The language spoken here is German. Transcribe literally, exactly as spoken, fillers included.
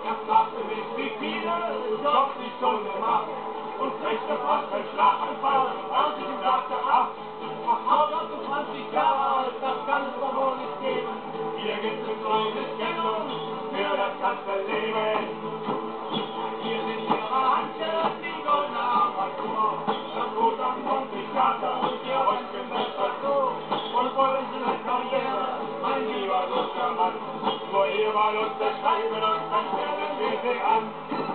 Er fragte mich, wie viele Jobs ich schon gemacht und kriegte fast einen Schlaganfall, als ich ihm sagte, ach, ach, Haut und zwanzig Jahre alt, das kann es doch wohl nicht geben. Hier gibt es Freudestellung für das ganze Leben. Hier sind ihre Handschellen, die goldene Apparatur, das Gut am Pontificator und ihr Röntgen besser so. Und wollen Sie eine Karriere, mein lieber guter Mann, nur hier mal uns beschreiben und dann stellen wir sie an.